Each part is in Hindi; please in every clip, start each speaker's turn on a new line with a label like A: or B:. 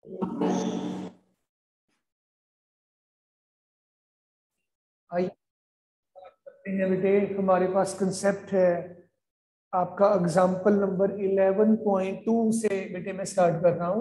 A: आइए करते हैं बेटे। हमारे पास कंसेप्ट है आपका एग्जाम्पल नंबर 11.2 से बेटे मैं स्टार्ट कर रहा हूँ।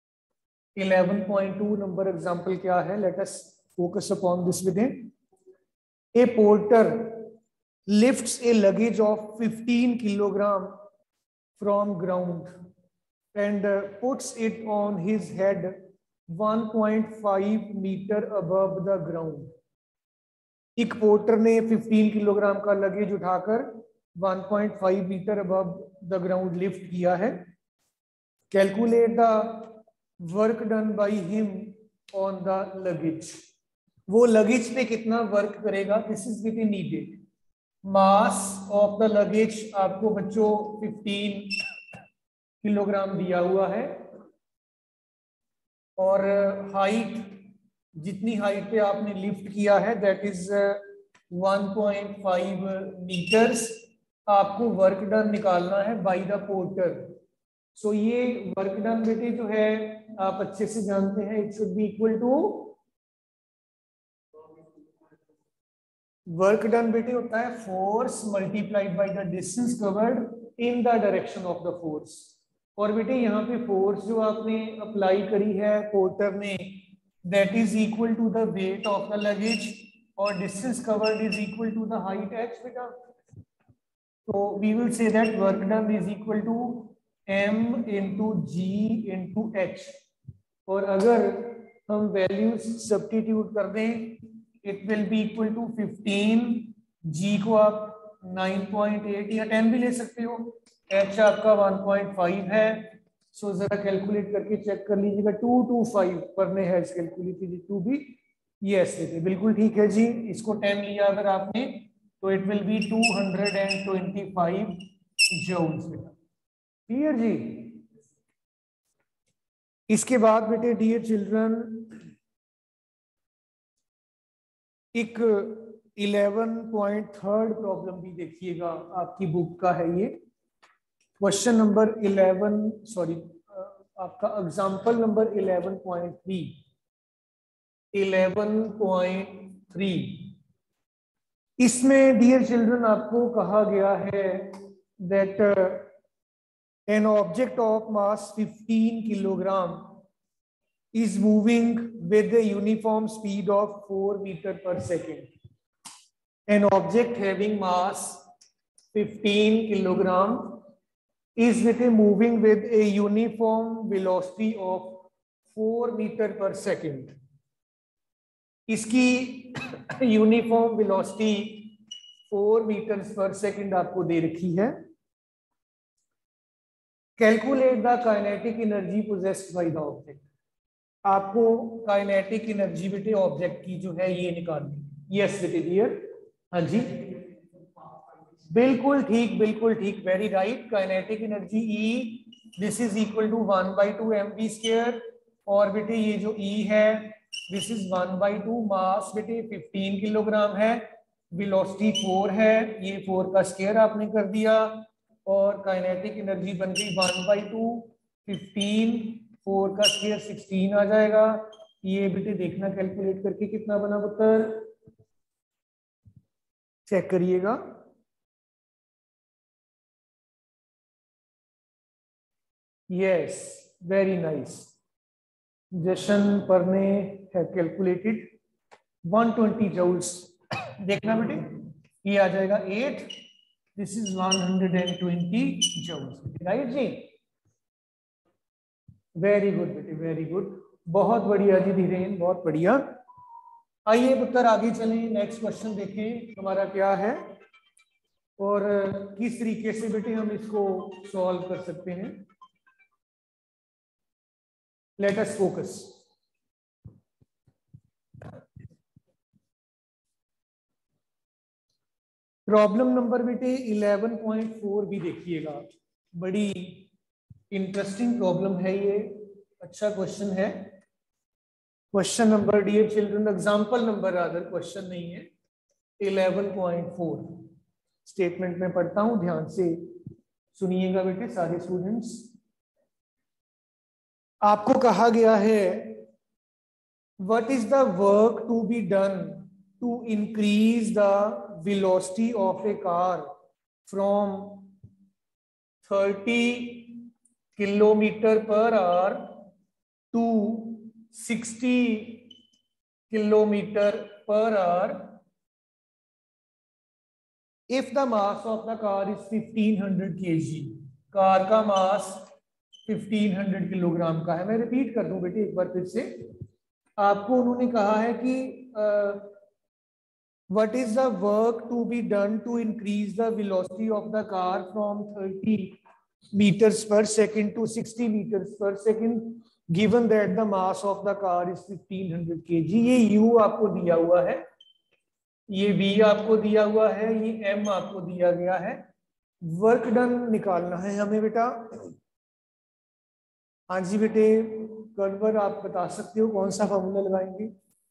A: 11.2 नंबर एग्जाम्पल क्या है? Let us focus upon this with a porter lifts a luggage of 15 kilogram from ground and puts it on his head 1.5 meter above the ground. एक पोर्टर ने 15 किलोग्राम का लगेज उठाकर 1.5 metre above the ground lift किया है। Calculate the work done by him on the luggage. वो लगेज पे कितना वर्क करेगा? This is with needed. Mass of the luggage आपको बच्चों 15 किलोग्राम दिया हुआ है और हाइट, जितनी हाइट पे आपने लिफ्ट किया है दैट इज 1.5 मीटर्स। आपको वर्क डन निकालना है बाय द पोर्टर। सो ये वर्क डन बेटे जो है आप अच्छे से जानते हैं, it should be equal to, work done बेटे होता है force multiplied by the distance covered in the direction of the force. और बेटे यहाँ पे फोर्स जो आपने अप्लाई करी है पोर्टर ने that is equal to the weight of the luggage और distance covered is equal to the height h बेटा। तो we will say that work done is equal to m into g into h। और अगर हम वैल्यूज सब्स्टिट्यूट कर दें it will be equal to 15, g को आप 9.8 या 10 भी ले सकते हो, h आपका 1.5 है। सो जरा कैलकुलेट करके चेक कर लीजिएगा। 225 पढ़ने हैं कैलकुलेट कीजिए। 2 भी यस बिल्कुल ठीक है जी। इसको 10 लिया अगर आपने तो it will be 225 joules. Clear जी। इसके बाद बेटे डियर चिल्ड्रन एक 11.3 प्रॉब्लम भी देखिएगा, आपकी बुक का है ये। क्वेश्चन नंबर 11 सॉरी आपका एग्जाम्पल नंबर 11.3। 11.3 इसमें डियर चिल्ड्रन आपको कहा गया है that an object of mass 15 kilogram is moving with a uniform speed of 4 meter per second. An object having mass 15 kilogram is moving with a uniform velocity of 4 meter per second. इसकी uniform velocity 4 metres per second आपको दे रखी है। Calculate the kinetic energy possessed by the object. आपको काइनेटिक एनर्जी बेटे ऑब्जेक्ट की जो है ये निकालनी। यस बेटे डियर, हाँ जी बिल्कुल ठीक, बिल्कुल ठीक, very right. Kinetic energy E this is equal to 1/2 mv²। और बेटे ये जो E है दिस इज 1/2 मास बेटे 15 किलोग्राम है, वेलोसिटी 4 है, ये 4 का स्क्वायर आपने कर दिया और काइनेटिक एनर्जी बन गई 1/2 15, 4 का स्क्वायर 16 आ जाएगा। ये बेटे देखना कैलकुलेट करके कितना बना पुत्र, चेक करिएगा। यस वेरी नाइस, जशन पर ने है कैलकुलेटेड 120 जूल्स। देखना बेटे ये आ जाएगा 8, दिस इज 120 जूल्स, राइट जी। वेरी गुड बेटे वेरी गुड, बहुत बढ़िया जी धीरेन, बहुत बढ़िया। आइए पुत्र आगे चलें, नेक्स्ट क्वेश्चन देखें हमारा क्या है और किस तरीके से बेटे हम इसको सॉल्व कर सकते हैं। Let us focus. Problem number बेटे 11.4 भी देखिएगा, बड़ी इंटरेस्टिंग प्रॉब्लम है ये, अच्छा क्वेश्चन है। Question number dear children, example number other question नहीं है, 11.4। स्टेटमेंट में पढ़ता हूं, ध्यान से सुनिएगा बेटे सारे स्टूडेंट्स। आपको कहा गया है what is the work to be done to increase the velocity of a car from 30 kilometre per hour to 60 kilometre per hour if the mass of the car is 1500 kg। Car का मास 1500 किलोग्राम का है। मैं रिपीट कर दूं बेटे एक बार फिर से। आपको उन्होंने कहा है कि what is the work to be done to increase the velocity of the car from 30 meters per second to 60 meters per second given that the mass of the car is 1500 kg। ये u आपको दिया हुआ है, ये v आपको दिया हुआ है, ये m आपको दिया गया है। वर्क डन निकालना है हमें बेटा। हाँ जी बेटे, कन्वर आप बता सकते हो कौन सा फॉर्मूला लगाएंगे?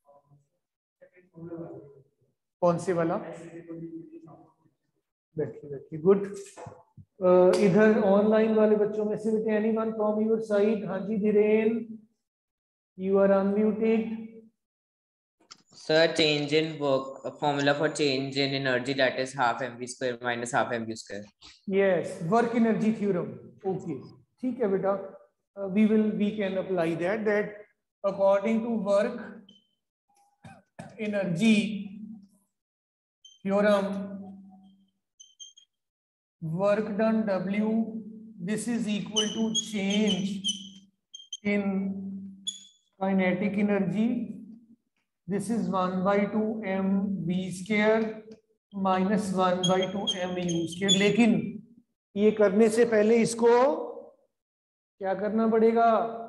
A: कौन से वाला? बैठिए बैठिए, गुड। इधर ऑनलाइन वाले बच्चों में से बेटे एनीवन फ्रॉम योर साइड? हाँ जी Dhiren, you are unmuted.
B: Sir, change in work formula for change in energy, that is half mv square minus half mv square.
A: Yes, work energy theorem. Okay, ठीक है बेटा। we can apply that according to work energy theorem, work done W, this is equal to change in kinetic energy. This is 1/2 mv square minus 1/2 mu square। लेकिन ये करने से पहले इसको क्या करना पड़ेगा?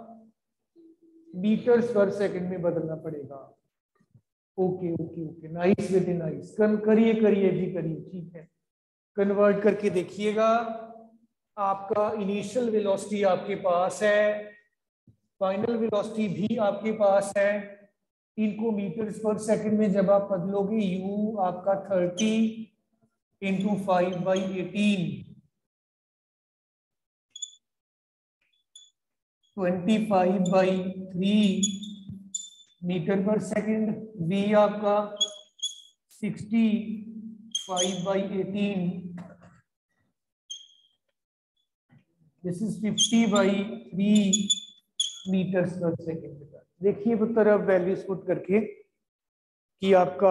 A: मीटर्स पर सेकंड में बदलना पड़ेगा। ओके ओके ओके, नाइस बेटे नाइस। करिए करिए जी करिए, ठीक है। कन्वर्ट करके देखिएगा। आपका इनिशियल वेलोसिटी आपके पास है, फाइनल वेलोसिटी भी आपके पास है। इनको मीटर्स पर सेकंड में जब आप बदलोगे, u आपका 30 × 5/18 25/3 मीटर पर सेकंड, v आपका 60 5/18, this is 50/3 metres per second. देखिए पुत्र अब वैल्यूज पुट करके कि आपका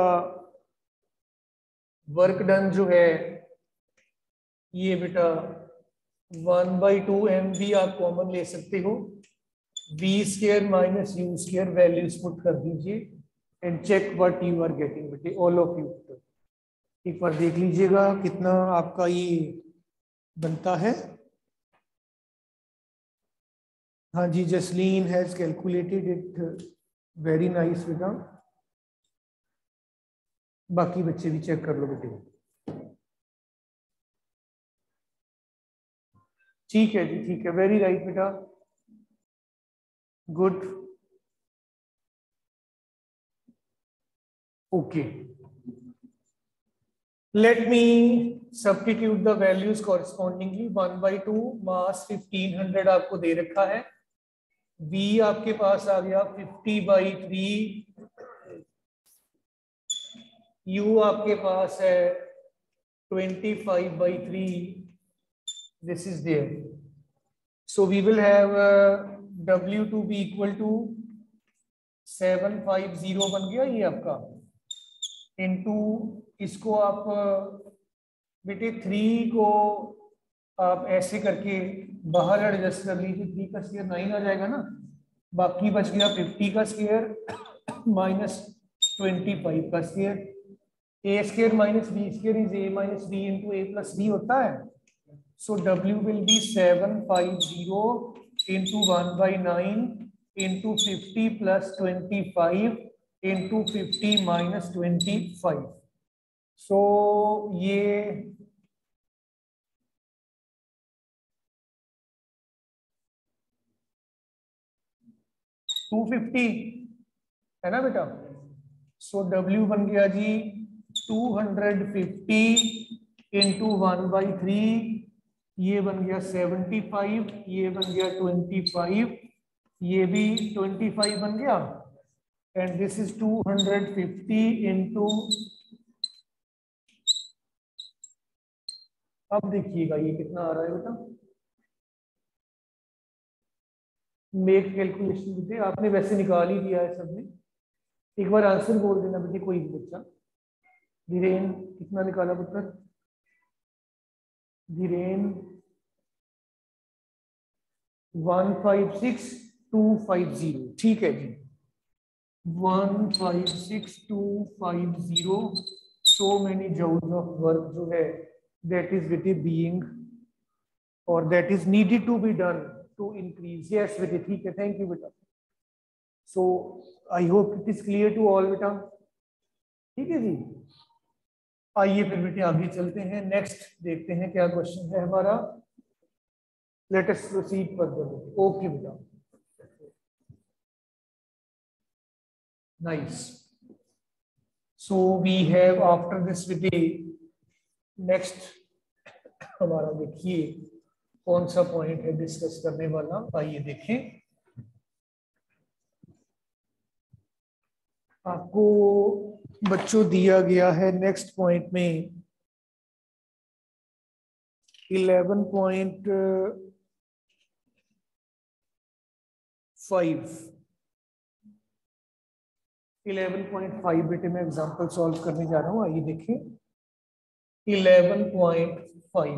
A: वर्क डन जो है ये बेटा 1/2 mv आप कॉमन ले सकते हो, v square minus u square values put कर दीजिए and check what you are getting बेटे, ऑल ऑफ यू। एक बार देख लीजिएगा कितना आपका ये बनता है। हाँ जी, Jasleen has calculated it, very nice बेटा। बाकी बच्चे भी चेक कर लो बेटे। ठीक है जी, ठीक है, वेरी राइट बेटा, good. Okay, let me substitute the values correspondingly. 1/2 mass 1500 आपको दे रखा है, v आपके पास आ गया 50/3, u आपके पास है 25/3, this is there, so we will have w to be equal to 750 बन गया ये आपका, इनटू इसको आप बेटे 3 को आप ऐसे करके बाहर एडजस्ट कर लीजिए, 3 का स्क्वायर 9 आ जाएगा ना, बाकी बच गया 50 का स्क्वायर माइनस 25 का square. a square minus b square is a minus b into a plus b होता है। So w will be 750 into 1/9 into 50 plus 25 into 50 minus 25। So ये 250 है ना बेटा। सो W बन गया जी 250 इंटू 1/3, ये बन गया 75, ये बन गया 25, ये भी 25 बन गया एंड दिस इज 250 इंटू, अब देखिएगा ये कितना आ रहा है बेटा, मेक कैलकुलेशन बेटे, आपने वैसे निकाल ही दिया है सबने, एक बार आंसर बोल देना बेटे कोई भी बच्चा। धीरेन कितना निकाला पुत्र? धीरेन 156250, ठीक है जी, 156250, so many joules of work जो है that is बेटे being or that is needed to be done to increase, yes बेटे ठीक है, thank you बेटा। So I hope it is clear to all बेटा, ठीक है जी। आइए फिर बेटे आगे चलते हैं, नेक्स्ट देखते हैं क्या क्वेश्चन है हमारा। Let us proceed further. Okay बेटा, nice. So we have after this बेटे नेक्स्ट हमारा देखिए कौन सा पॉइंट है डिस्कस करने वाला, आइए देखें। आपको बच्चों दिया गया है नेक्स्ट पॉइंट में 11.5 बेटे मैं एग्जांपल सॉल्व करने जा रहा हूं, आइए देखें। 11.5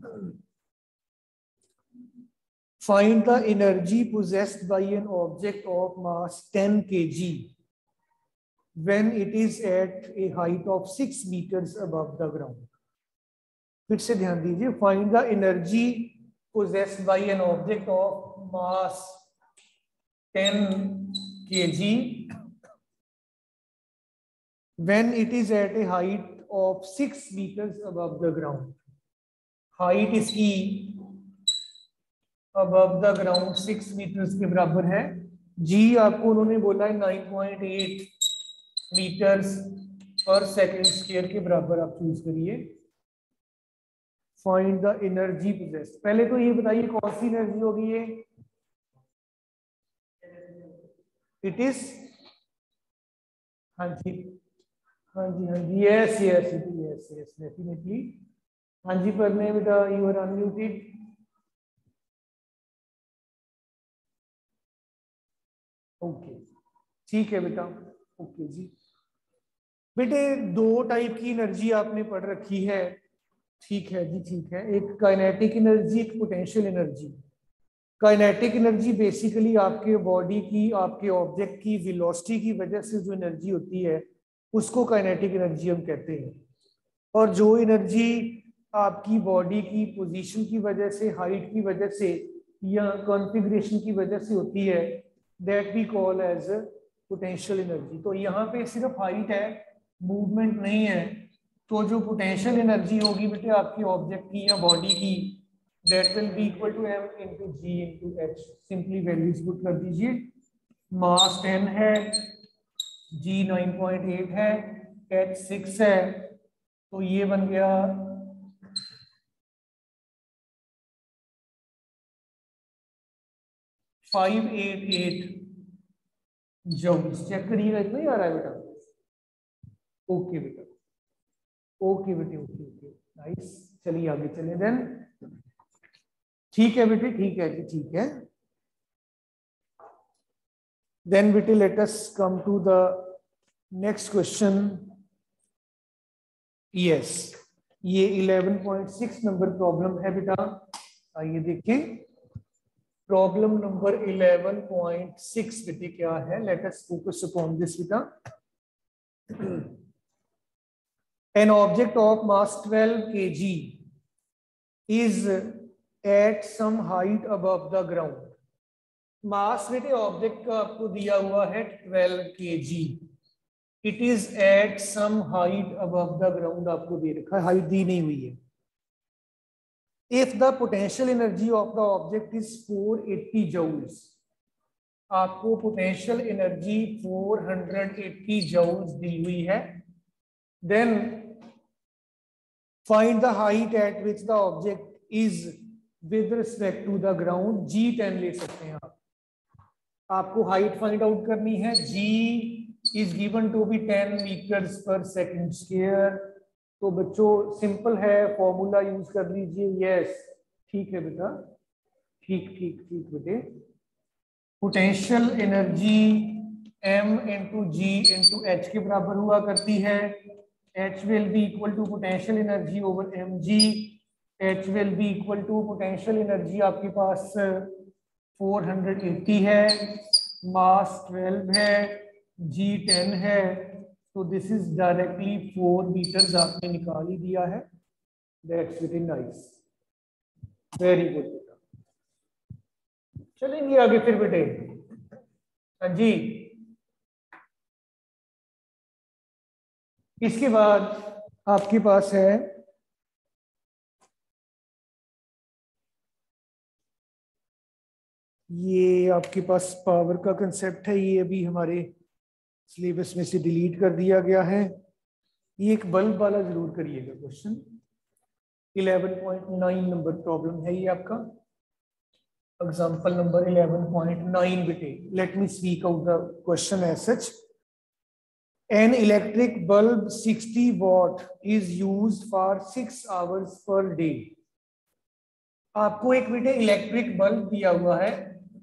A: find the energy possessed by an object of mass 10 kg when it is at a height of 6 meters above the ground। फिर से ध्यान दीजिए, find the energy possessed by an object of mass 10 kg when it is at a height of 6 meters above the ground। Height इसकी above the ground 6 meters के बराबर है। जी आपको उन्होंने बोला है 9.8 मीटर्स पर सेकेंड स्क्वायर के बराबर, आप चूज करिए। फाइंड द एनर्जी पोजेस्ड, पहले तो ये बताइए कौन सी एनर्जी होगी ये? इट इज, हाँ जी हाँ जी हाँ जी, yes yes yes yes definitely. हाँ जी पढ़ने बेटा, यू आर अनम्यूटेड। ओके ठीक है बेटा, ओके जी। बेटे दो टाइप की एनर्जी आपने पढ़ रखी है, ठीक है जी ठीक है, एक काइनेटिक एनर्जी, एक potential energy. Kinetic energy basically आपके बॉडी की, आपके ऑब्जेक्ट की वेलोसिटी की वजह से जो एनर्जी होती है उसको काइनेटिक एनर्जी हम कहते हैं। और जो एनर्जी आपकी बॉडी की पोजीशन की वजह से, हाइट की वजह से या कॉन्फ़िगरेशन की वजह से होती है, that we call as potential energy. तो यहाँ पे सिर्फ हाइट है, मूवमेंट नहीं है, तो जो पोटेंशियल एनर्जी होगी बेटे आपकी ऑब्जेक्ट की या बॉडी की, that will be equal to m into g into h. Simply values put कर दीजिए। मास 10 है, g 9.8 है, h 6 है, तो ये बन गया 588 जूल्स। चेक करिएगा, इतना ही आ रहा है बेटा? ओके बेटा, ओके बेटे, ओके ओके नाइस। चलिए आगे चले देन। ठीक है बेटे, ठीक है जी ठीक है। देन बेटे let us come to the next question. Yes, ये 11.6 नंबर प्रॉब्लम है बेटा, आइए देखें। प्रॉब्लम नंबर 11.6 बेटे क्या है? Let us focus upon this बेटा। An object of mass 12 kg is at some height above the ground। Mass बेटे ऑब्जेक्ट का आपको दिया हुआ है 12 kg। It is at some height above the ground, आपको दे रखा है, हाइट दी नहीं हुई है। If the potential energy of the object is 480 joules, आपको पोटेंशियल एनर्जी 480 जूल्स दी हुई है। Then find the height at which the object is with respect to the ground. G10 ले सकते हैं आप। आपको हाइट फाइंड आउट करनी है। g is given to be 10 metres per second square. तो बच्चों सिंपल है, फॉर्मूला यूज कर लीजिए। यस ठीक है बेटा, ठीक ठीक ठीक बेटे। Potential energy m into g into h के बराबर हुआ करती है। H will be equal to potential energy over mg। H will be equal to potential energy आपके पास 480 है, मास 12 है, g 10 है। तो दिस इज डायरेक्टली 4 मीटर्स आपने निकाल ही दिया है। That's very nice, very good बेटा। चलेंगे आगे फिर बेटे। हाँ जी, इसके बाद आपके पास है ये आपके पास पावर का कंसेप्ट है। ये अभी हमारे सिलेबस में से डिलीट कर दिया गया है। ये एक बल्ब वाला जरूर करिएगा क्वेश्चन। 11.9 नंबर प्रॉब्लम है ये आपका, एग्जांपल नंबर 11.9 बेटे। Let me speak out the question as such. An electric bulb 60 watt is used for 6 hours per day। आपको एक बेटे इलेक्ट्रिक बल्ब दिया हुआ है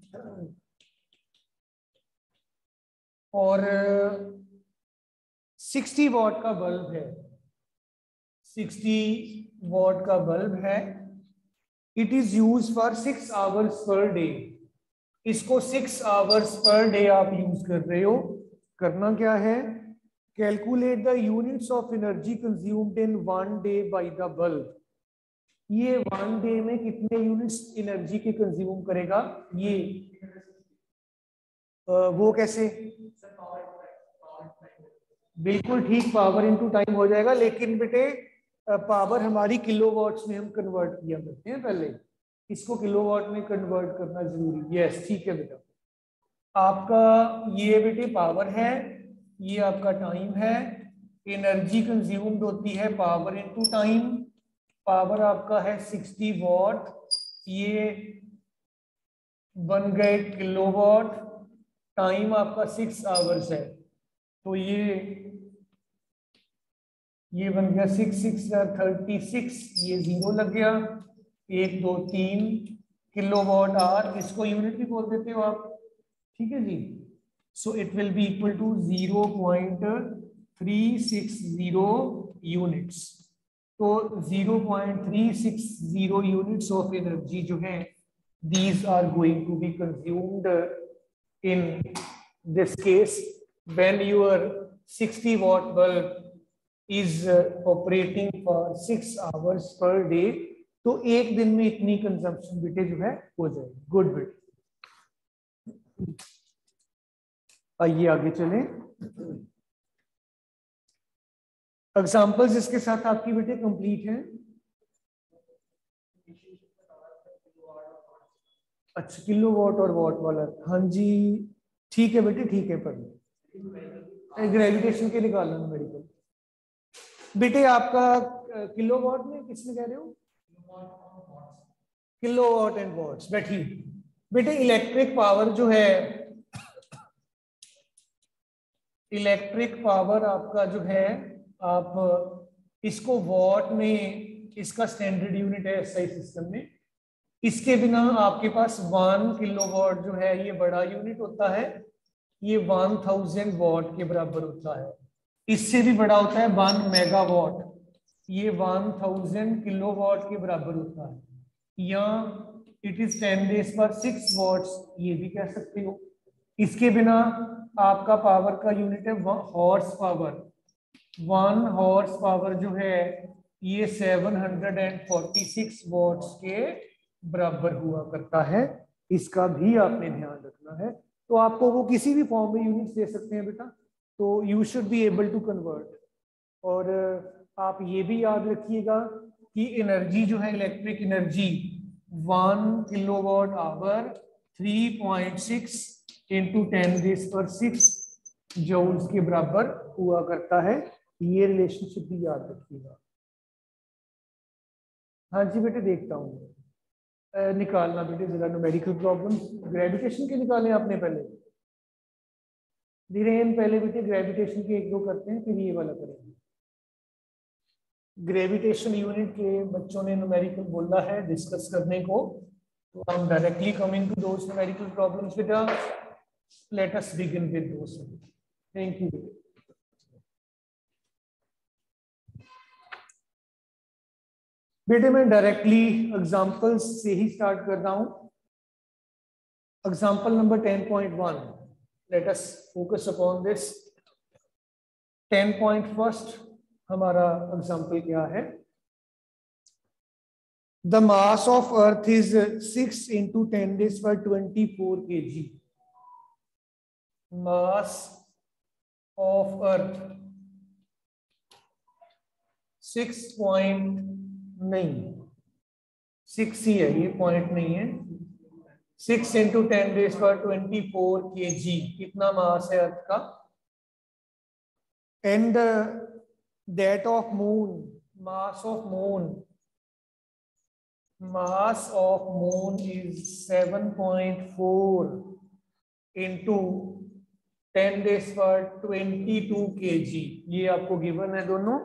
A: और 60 वॉट का बल्ब है, 60 वॉट का बल्ब है। It is use for 6 hours per day. इसको 6 आवर्स पर डे आप यूज कर रहे हो। करना क्या है, calculate the units of energy consumed in 1 day by the bulb. ये 1 डे में कितने यूनिट्स एनर्जी के कंज्यूम करेगा ये, वो कैसे? बिल्कुल ठीक, पावर इनटू टाइम हो जाएगा। लेकिन बेटे पावर हमारी किलोवाट्स में हम कन्वर्ट किया करते हैं पहले, इसको किलोवाट में कन्वर्ट करना जरूरी। यस ठीक है बेटा। आपका ये बेटे पावर है, ये आपका टाइम है। एनर्जी कंज्यूम्ड होती है पावर इनटू टाइम। पावर आपका है 60 वॉट, ये बन गए किलोवाट। टाइम आपका 6 आवर्स है, तो ये बन गया 6 6 36, ये 0 लग गया। 1 2 3 किलोवाट आवर, इसको यूनिट भी बोल देते हो आप, ठीक है जी। So it will be equal to 0.360 units. तो 0.360 यूनिट्स ऑफ एनर्जी जो है, these are going to be consumed in this case when your 60 watt bulb is operating for 6 hours per day। तो एक दिन में इतनी कंजम्पशन बेटे जो है हो जाएगी। गुड बेटे, आइए आगे चलें। एग्जांपल्स इसके साथ आपकी बेटे कंप्लीट है। अच्छा किलो वॉट और वॉट वाला, हाँ जी ठीक है बेटे ठीक है। पर ग्रेविटेशन के निकालना न्यूमेरिकल बेटे। आपका किलो वॉट में किसमें कह रहे हो? Kilowatt and watts. बैठिए बेटे, इलेक्ट्रिक पावर जो है, इलेक्ट्रिक पावर आपका जो है, आप इसको वॉट में, इसका स्टैंडर्ड यूनिट है एसआई सिस्टम में। इसके बिना आपके पास 1 किलोवाट जो है ये बड़ा यूनिट होता है, ये 1000 वॉट के बराबर होता है। इससे भी बड़ा होता है 1 मेगावाट, ये 1000 किलोवाट के बराबर होता है। या इट इज 10 रेज़ पर 6 वॉट्स, ये भी कह सकते हो। इसके बिना आपका पावर का यूनिट है हॉर्स पावर। 1 हॉर्स पावर जो है ये 746 वॉट्स के बराबर हुआ करता है। इसका भी आपने ध्यान रखना है। तो आपको वो किसी भी फॉर्म में यूनिट्स दे सकते हैं बेटा, तो you should be able to convert. और आप ये भी याद रखिएगा कि एनर्जी जो है, electric energy 1 kilowatt hour 3.6 into 10⁻⁶ joules के बराबर हुआ करता है। ये रिलेशनशिप भी याद रखिएगा। हाँ जी बेटे देखता हूँ। निकालना बेटे जरा न्यूमेरिकल प्रॉब्लम। ग्रेविटेशन के निकालें आपने पहले, धीरेन पहले बेटे ग्रेविटेशन के एक दो करते हैं, फिर ये वाला करेंगे। ग्रेविटेशन यूनिट के बच्चों ने न्यूमेरिकल बोला है डिस्कस करने को, तो हम directly coming to those numerical problems बेटा। Let us begin with those. Thank you. बेटे मैं डायरेक्टली एग्जांपल्स से ही स्टार्ट कर रहा हूं। Example number 10.1, let us focus upon this. 10.1 हमारा एग्जांपल क्या है? The mass of earth is 6 × 10⁻24 kg। Mass of earth 6 ही है, ये पॉइंट नहीं है। 6 × 10⁻24 kg कितना मास है अर्थ का। And that of moon, mass of moon is 7.4 × 10⁻22 kg। ये आपको गिवन है दोनों।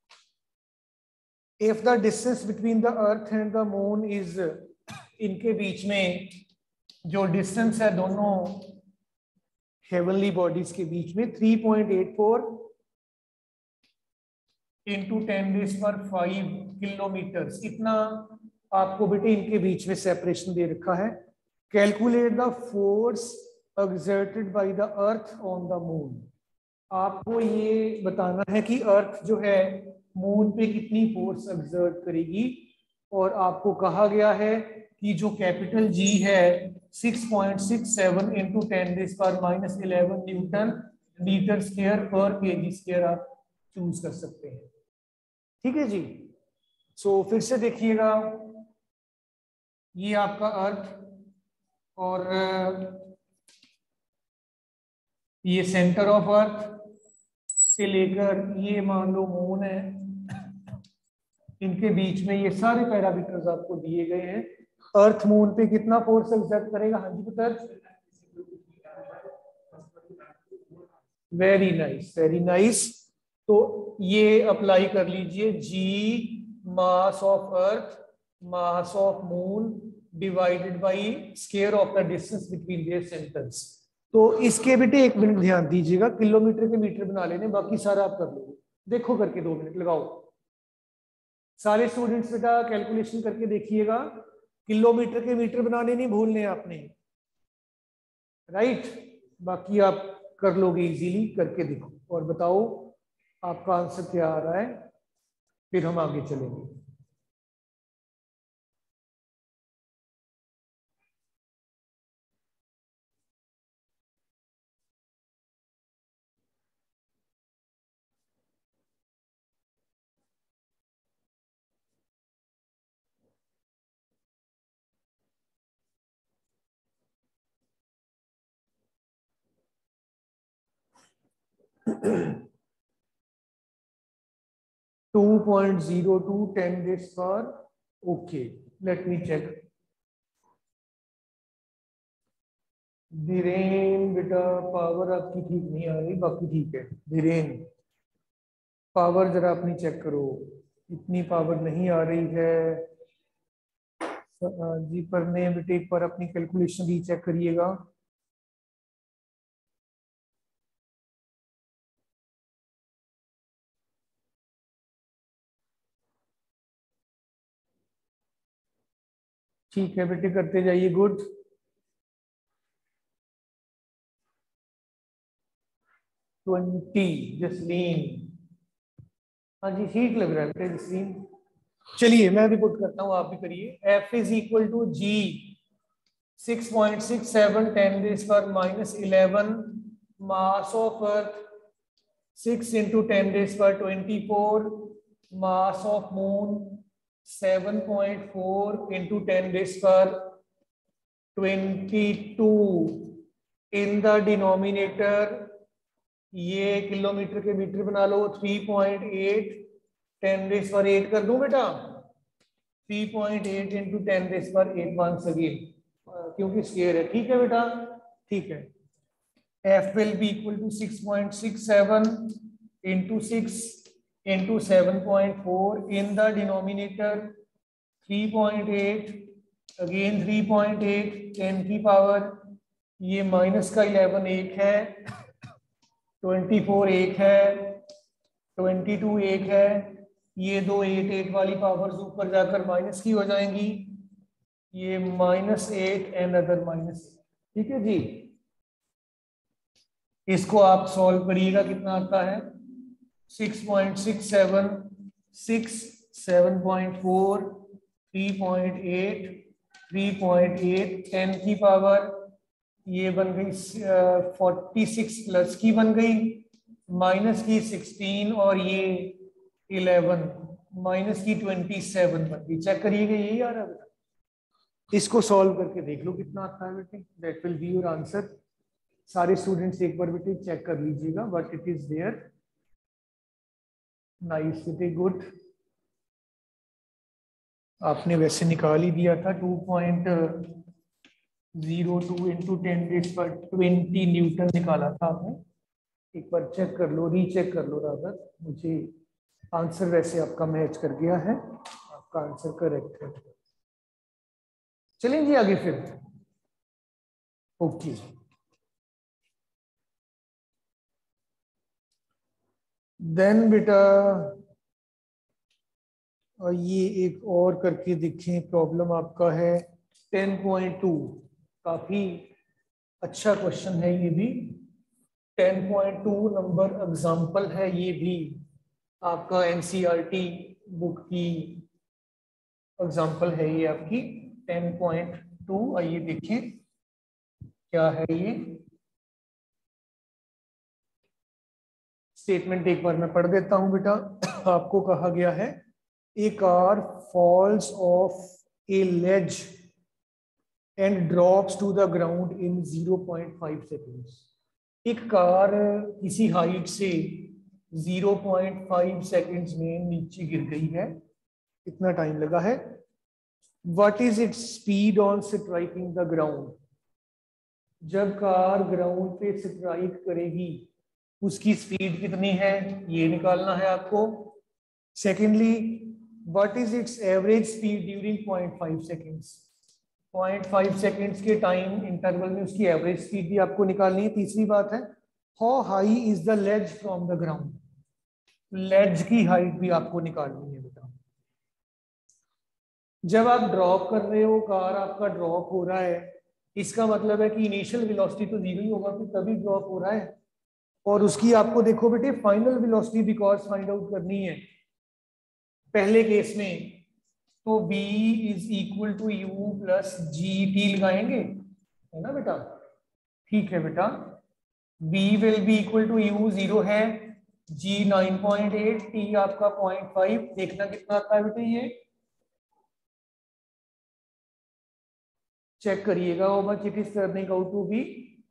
A: If the distance between the earth and the moon is, इनके बीच में जो डिस्टेंस है दोनों हेवनली बॉडीज के बीच में 3.84 × 10⁵ किलोमीटर, इतना आपको बेटे इनके बीच में सेपरेशन दे रखा है। Calculate the force exerted by the earth on the moon. आपको ये बताना है कि अर्थ जो है मून पे कितनी फोर्स एक्सर्ट करेगी, और आपको कहा गया है कि जो कैपिटल जी है 6.67 × 10⁻11 newton metre square per kg square आप चूज कर सकते हैं। ठीक है जी। सो फिर से देखिएगा, ये आपका अर्थ और ये सेंटर ऑफ अर्थ से लेकर ये मान लो मून है, इनके बीच में ये सारे पैरामीटर्स आपको दिए गए हैं। अर्थ मून पे कितना फोर्स एक्सर्ट करेगा? हाँ जी पुत्र, वेरी नाइस, वेरी नाइस। तो ये अप्लाई कर लीजिए, G mass of earth mass of moon divided by square of the distance between their centres. तो इसके बेटे 1 मिनट ध्यान दीजिएगा, किलोमीटर के मीटर बना लेने, बाकी सारा आप कर लोगे। देखो करके 2 मिनट लगाओ सारे स्टूडेंट्स बेटा, कैलकुलेशन करके देखिएगा। किलोमीटर के मीटर बनाने नहीं भूलने आपने, राइट। बाकी आप कर लोगे इजीली, करके देखो और बताओ आपका आंसर क्या आ रहा है, फिर हम आगे चलेंगे। (2.02 10⁻⁴) okay, let me check. Dhiren बेटा पावर आपकी ठीक नहीं आ रही, बाकी ठीक है। धीरेन पावर जरा अपनी चेक करो, इतनी पावर नहीं आ रही है जी। पर ने बेटे एक बार अपनी कैलकुलेशन भी चेक करिएगा। ठीक है बेटे, करते जाइए, गुड। 20 जसलीन, हाँ जी ठीक लग रहा है बेटे जसलीन। चलिए मैं भी पुट करता हूँ, आप भी करिए। F is equal to G 6.67 10⁻11 mass of earth 6 × 10⁻24 mass of moon 7.4 × 10⁻22 in the denominator. ये किलोमीटर के मीटर बना लो, 3.8 10⁻8 कर दूं बेटा। 3.8 into 10 raised power 8 once again, क्योंकि स्केयर है। ठीक है बेटा, ठीक है। F will be equal to 6.67 into 6 into 7.4 in the denominator 3.8 again 3.8 10 की पावर, ये माइनस का 11 एक है, 24 एक है, 22 एक है, ये दो 8 वाली पावर्स ऊपर जाकर माइनस की हो जाएंगी, ये -8 एंड अदर -8। ठीक है जी, इसको आप सॉल्व करिएगा, कितना आता है 6.67 6 7.4 3.8 3.8 10 की पावर, ये बन गई 46 प्लस की बन गई, माइनस की 16 और ये 11 माइनस की 27 बन गई। चेक करिएगा, यही आ रहा है बेटा, इसको सॉल्व करके देख लो कितना आता है बेटे, that will be your answer. सारे स्टूडेंट्स एक बार बेटे चेक कर लीजिएगा, but it is there. Nice बेटे, गुड। आपने वैसे निकाल ही दिया था 2.02 इंटू 10⁻20 न्यूटन निकाला था आपने। एक बार चेक कर लो, रीचेक कर लो रादर, मुझे आंसर वैसे आपका मैच कर गया है, आपका आंसर करेक्ट है। चलें जी आगे फिर। ओके, देन बेटा ये एक और करके देखें, प्रॉब्लम आपका है 10.2, काफी अच्छा क्वेश्चन है ये भी। 10.2 नंबर एग्जाम्पल है, ये भी आपका एनसीईआरटी बुक की एग्जाम्पल है ये आपकी 10.2। आइए देखें क्या है ये स्टेटमेंट, एक बार मैं पढ़ देता हूं बेटा। आपको कहा गया है a car falls off a ledge and drops to the ground in 0.5 seconds. एक कार किसी हाइट से 0.5 सेकेंड्स में नीचे गिर गई है, कितना टाइम लगा है। What is its speed on striking the ground, जब कार ग्राउंड पे स्ट्राइक करेगी उसकी स्पीड कितनी है, ये निकालना है आपको। Secondly, what is its average speed during 0.5 seconds, 0.5 seconds के टाइम इंटरवल में उसकी एवरेज स्पीड भी आपको निकालनी है। तीसरी बात है, how high is the ledge from the ground, ledge की हाइट भी आपको निकालनी है बेटा। जब आप ड्रॉप कर रहे हो, कार आपका ड्रॉप हो रहा है, इसका मतलब है कि इनिशियल वेलोसिटी तो 0 ही होगा, फिर तभी ड्रॉप हो रहा है। और उसकी आपको देखो बेटे final velocity because find out करनी है। पहले केस में तो v is equal to u plus g t लगाएंगे, है ना बेटा। ठीक है बेटा, v will be equal to u 0 है, g 9.8, t आपका 0.5। देखना कितना आता है बेटे, ये चेक करिएगा। वो much it is turning out to be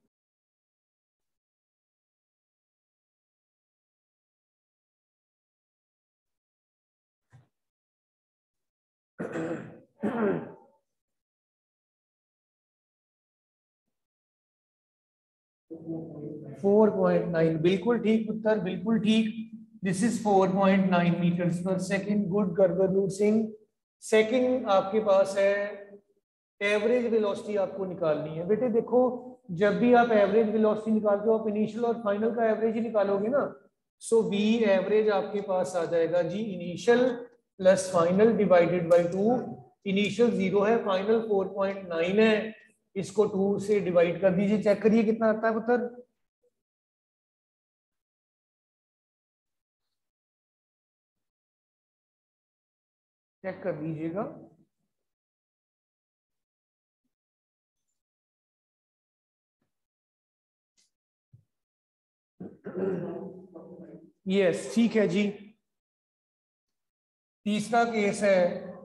A: 4.9। बिल्कुल ठीक उत्तर, बिल्कुल ठीक। दिस इज 4.9 मीटर्स पर सेकेंड। गुड गर्गरनूर सिंह। सेकेंड आपके पास है एवरेज वेलोसिटी आपको निकालनी है बेटे। देखो जब भी आप एवरेज वेलोसिटी निकालते हो, आप इनिशियल और फाइनल का एवरेज ही निकालोगे ना। सो वी एवरेज आपके पास आ जाएगा जी initial plus final divided by 2। Initial 0 है, फाइनल 4.9 है, इसको 2 से डिवाइड कर दीजिए। चेक करिए कितना आता है उत्तर। चेक कर लीजिएगा। यस ठीक है जी। तीसरा केस है,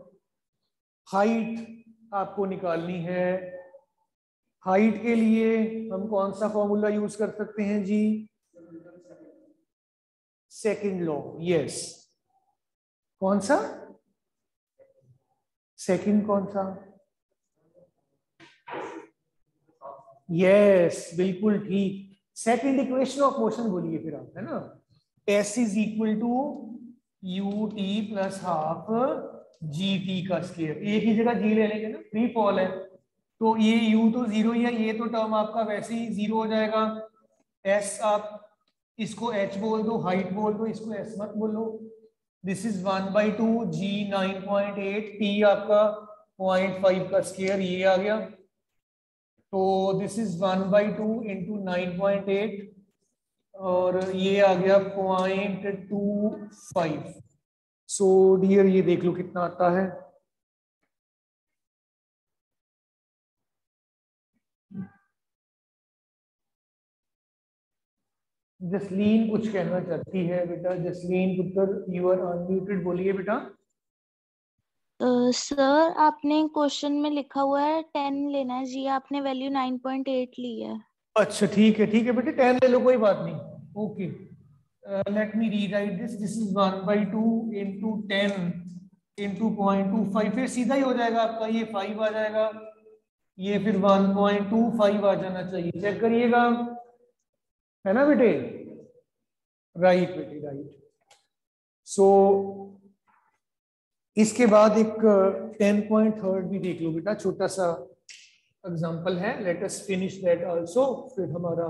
A: हाइट आपको निकालनी है। हाइट के लिए हम कौन सा फॉर्मूला यूज कर सकते हैं जी, सेकंड लॉ। यस, कौन सा, सेकंड कौन सा? यस, बिल्कुल ठीक। सेकंड इक्वेशन ऑफ मोशन बोलिए फिर आप, है ना। S is equal to u t plus half g t का स्क्वायर। एक ही जगह जी ले लेंगे ना, फ्री फॉल है, तो ये u तो जीरो ही है, ये तो टर्म आपका वैसे ही जीरो हो जाएगा। S आप इसको h बोल दो, हाइट बोल दो, इसको s मत बोलो। दिस इज 1/2 g 9.8 t आपका 0.5 का स्क्वायर, ये आ गया। तो दिस इज 1/2 इंटू 9.8 और ये आ गया 0.25। सो डियर ये देख लो कितना आता है। जसलीन कुछ कहना चाहती है बेटा। जसलीन पुत्र, यू आर अनम्यूटेड, बोलिए बेटा।
C: सर आपने क्वेश्चन में लिखा हुआ है 10 लेना है जी, आपने वैल्यू 9.8 ली है।
A: अच्छा ठीक है बेटे, 10 ले लो, कोई बात नहीं। Okay, let me rewrite this. This is 1/2 into 10 into 0.25, फिर सीधा ही हो जाएगा आपका, ये 5 आ जाएगा, ये फिर 1.25 आ जाना चाहिए। चेक करिएगा, है ना बेटे। राइट बेटे, राइट। सो इसके बाद एक 10.3 भी देख लो बेटा, छोटा सा एग्जांपल है। Let us finish that also, फिर हमारा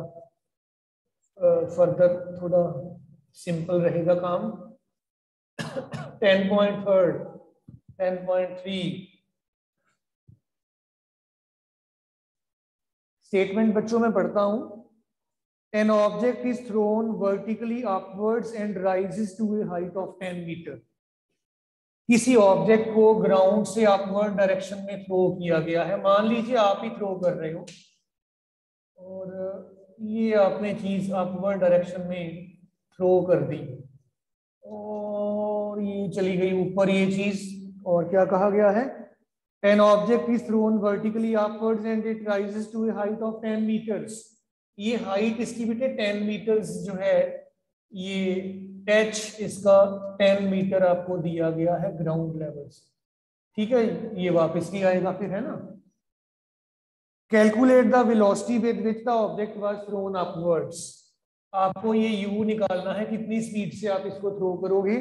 A: फर्दर थोड़ा सिंपल रहेगा काम। 10.3 स्टेटमेंट बच्चों में पढ़ता हूं। An object is thrown vertically upwards and rises to a height of 10 मीटर। किसी ऑब्जेक्ट को ग्राउंड से अपवर्ड डायरेक्शन में थ्रो किया गया है। मान लीजिए आप ही थ्रो कर रहे हो और ये आपने चीज अपवर्ड डायरेक्शन में थ्रो कर दी और ये चली गई ऊपर ये चीज। और क्या कहा गया है? An object is thrown vertically upwards and it rises to a height of 10 meters। ये हाइट इसकी बेटे 10 मीटर्स जो है, ये एच इसका 10 मीटर आपको दिया गया है ग्राउंड लेवल से। ठीक है, ये वापस नहीं आएगा फिर, है ना। Calculate the velocity with which the object was thrown upwards. आपको ये u निकालना है, कितनी स्पीड से आप इसको थ्रो करोगे।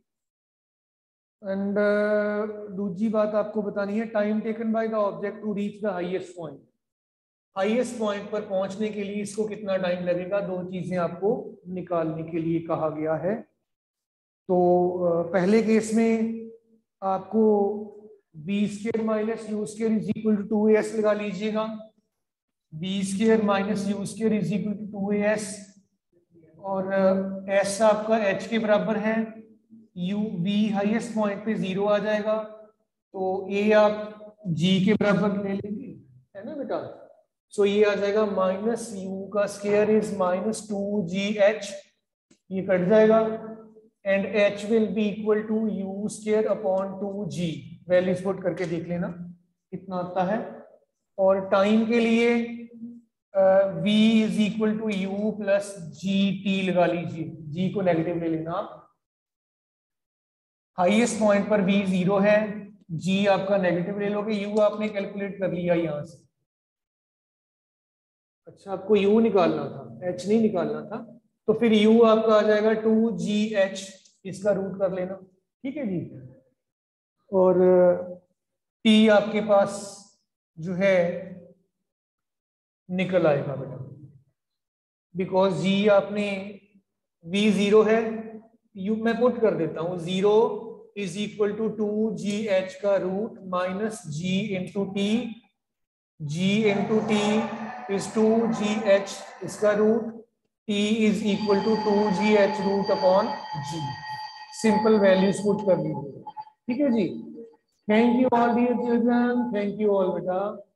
A: एंड दूसरी बात आपको बतानी है, time taken by the object to reach the highest point. Highest point पर पहुंचने के लिए इसको कितना टाइम लगेगा, दो चीजें आपको निकालने के लिए कहा गया है। तो पहले केस में आपको b² minus u² is equal to 2as लगा लीजिएगा। b² minus u² is equal to 2as और s आपका h के बराबर है। v हाईएस्ट पॉइंट पे 0 आ जाएगा, तो a आप g के बराबर ले लेंगे, है ना बेटा। सो ये आ जाएगा माइनस u का स्क्वायर इज माइनस 2gh, ये कट जाएगा and h will be equal to u² upon 2g। Values put करके देख लेना कितना आता है। और टाइम के लिए v is equal to u plus gt लगा लीजिए, g को नेगेटिव ले लेना आप। हाईएस्ट पॉइंट पर v 0 है, g आपका नेगेटिव ले लोगे, u आपने कैलकुलेट कर लिया यहां से। अच्छा, आपको u निकालना था, h नहीं निकालना था, तो फिर u आपका आ जाएगा 2gh, इसका रूट कर लेना। ठीक है जी। और t आपके पास जो है निकल आएगा बेटा, बिकॉज g आपने v 0 है, u मैं पुट कर देता हूं, 0 इज इक्वल टू 2gh का root minus g into t, g into t is 2gh इसका root, t is equal to 2gh root upon g। Simple values put कर लीजिए। ठीक है जी। Thank you all dear children, thank you all बेटा।